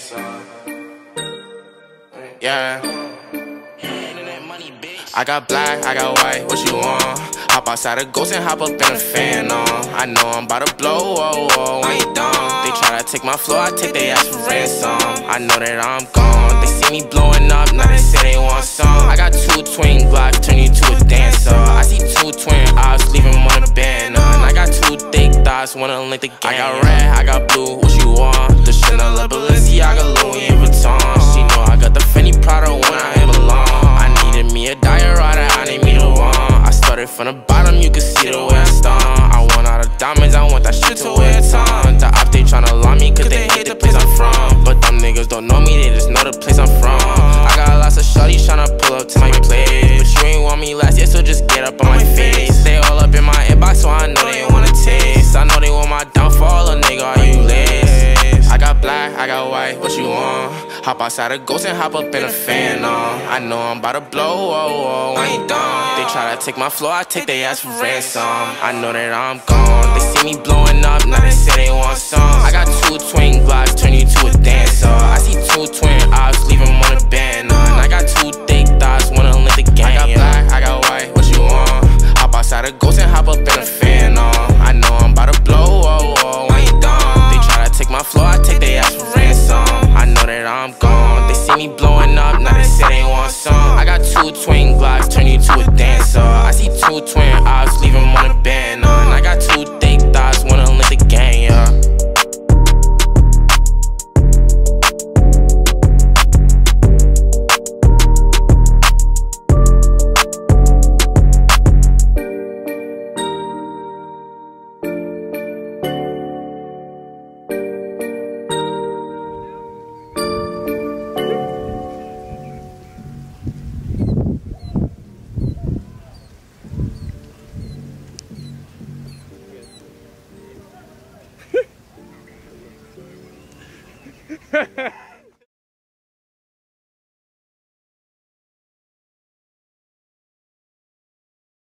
Yeah. I got black, I got white, what you want? Hop outside a ghost and hop up in a fan on. I know I'm about to blow, oh, oh, I ain't dumb. They try to take my flow, I take they ass for ransom. I know that I'm gone, they see me blowing up, now they say they want some. I got 2 twin Glocks, turn you to a dancer. I see 2 twin ops, leave them on a banner. And I got 2 thick thighs, wanna link the game. I got red, I got blue, what you want? The Chanel, Balenciaga, Louis Vuitton. She know I got the Fendi Prada when I belong. I needed me a diorata, I need me the one. I started from the bottom, you can see the way I stomp. I want all the diamonds, I want that shit to wear a ton. The op, they tryna lie me cause they hate the place I'm from. But them niggas don't know me, they just know the place I'm from. I got lots of shorties tryna pull up to my place, but you ain't want me last year, so just get up on my face. They all up in my inbox, so I know they wanna taste. I know they want my downfall, a nigga, are you lace? I got black, I got white, what you want? Hop outside a ghost and hop up in a fan on. I know I'm about to blow, oh, oh, I ain't dumb. They try to take my flow, I take they ass for ransom. I know that I'm gone, they see me blowing up, now they say they want some. I got 2 twin Glocks, turn you to a dancer. I see 2 twin ops, leave them on a banner. And I got 2 thick thighs, wanna link the game. I got black, I got white, what you want? Hop outside a ghost and hop up in a fan on. I know I'm about to blow, oh, oh, I ain't dumb. They try to take my flow, I take they ass for ransom. I know that I'm gone, they see me blowing up, now they say they want some. I got 2 twin Glocks, turn you to a dancer. I see 2 twin ops, leave them on a banner. And I got 2 thick thighs, wanna link the game, yeah. Ha ha!